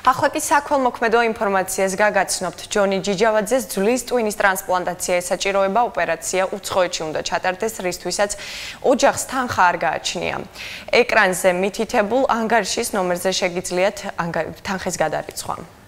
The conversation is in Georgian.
ახლა კი საქველმოქმედო ინფორმაციას გაგაცნობთ. ჯონი ჯიჯავაძეს ძვლის ტვინის ტრანსპლანტაცია ესაჭიროება, ოპერაცია უცხოეთში უნდა ჩატარდეს, რისთვისაც ოჯახს თანხა არ გააჩნია. ეკრანზე მითითებულ ანგარიშის ნომერზე შეგიძლიათ თანხის გადარიცხვა.